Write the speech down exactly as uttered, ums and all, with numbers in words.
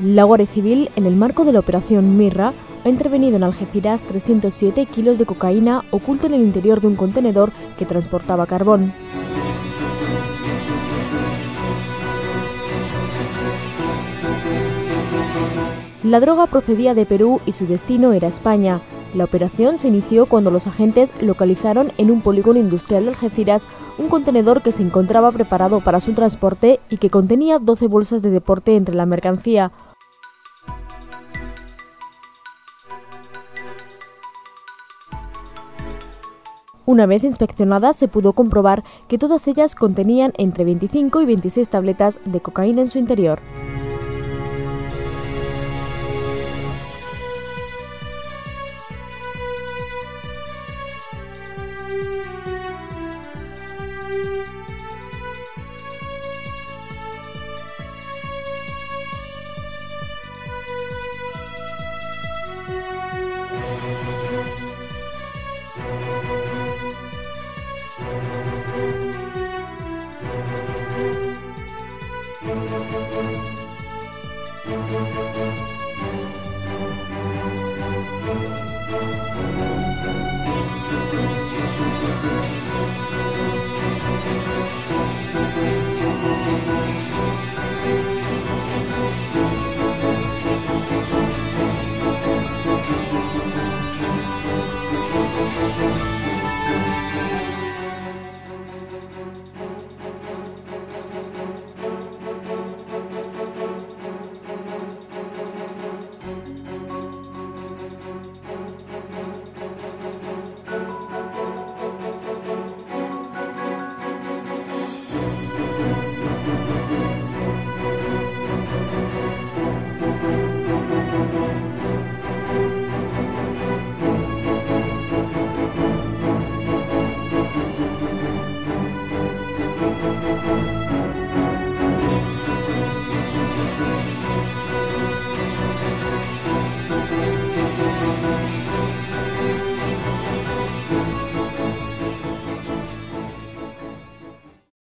La Guardia Civil, en el marco de la Operación Mirra, ha intervenido en Algeciras trescientos siete kilos de cocaína oculta en el interior de un contenedor que transportaba carbón. La droga procedía de Perú y su destino era España. La operación se inició cuando los agentes localizaron en un polígono industrial de Algeciras un contenedor que se encontraba preparado para su transporte y que contenía doce bolsas de deporte entre la mercancía. Una vez inspeccionadas, se pudo comprobar que todas ellas contenían entre veinticinco y veintiséis tabletas de cocaína en su interior. Thank you.